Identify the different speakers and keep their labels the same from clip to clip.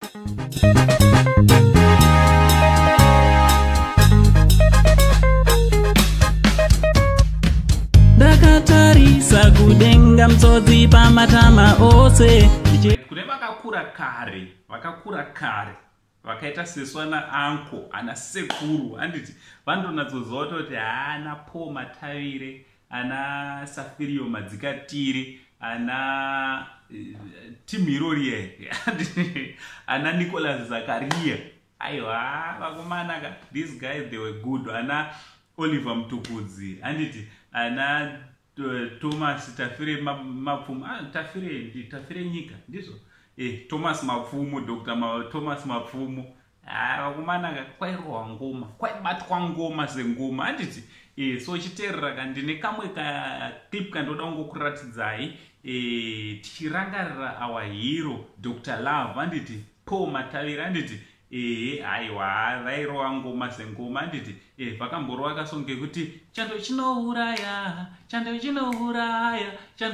Speaker 1: Ndakatarisa kudenga mtsodzi pamatama ose.
Speaker 2: Kune vakakura kare vakaita seswa naanko ana sekuru anditi vandonatsoziva kuti haana Paul Matavire, ana Safirio Madzikatiri, ana Timiroriye, ana Nicholas Zakaria. Aiwa vakomana, these guys they were good. Ana Oliver Mtukudzi anditi ana Thomas Tafire Mapfumo, Tafire nyika ndizo Thomas Mapfumo, Dr. Thomas Mapfumo. Vakomana kwairohwa ngoma, kwaibatwa ngoma sengoma anditi so chiterera kandine kamwe ka clip kandoda kungokuratidzai tichirangarira our hero Dr. Love anditi Paul Matavire anditi aiwa vairohwa ngoma sengoma anditi vakamborwa vakasonge kuti chando chinouraya, chando chinouraya, chando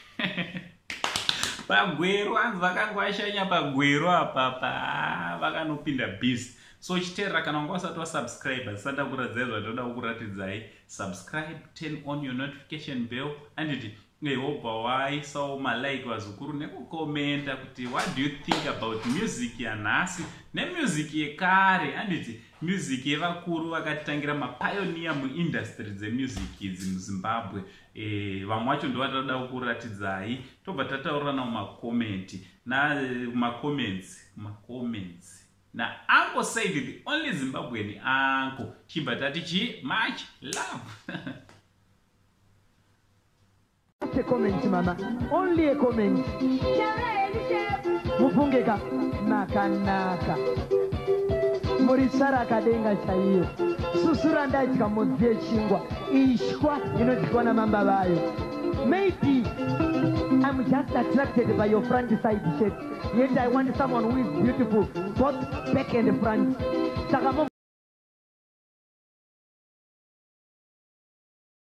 Speaker 2: pagwero anzi vakangwashanya pagwero apapa vakanopinda bisi. So chiterera kana wanga usati wasubscribe zisanda kuradzai zvatindoda kukuratidzai, subscribe, turn on your notification bell anditi wobva waisawo malike vazukuru nekukomenta kuti what do you think about music yanhasi nemusic yekare anditi music yevakuru vakatitangira mapioneer muindustry dzemusic idzi muZimbabwe. Vamwe vacho ndo vatinoda kukuratidzai tobva tataurirana mumakomenti macomments. Na uncle said the only Zimbabwean uncle chibva tati much love.
Speaker 3: A comment, mama. Only a comment. Mupungeka nakanaka. Murisara kadenga chaiyo. Susura ndaika modze chingwa. Ishwa inodikwa na mamba bayo. Maybe I'm just attracted by your front side shape. Yet I want someone who is beautiful, both back and front.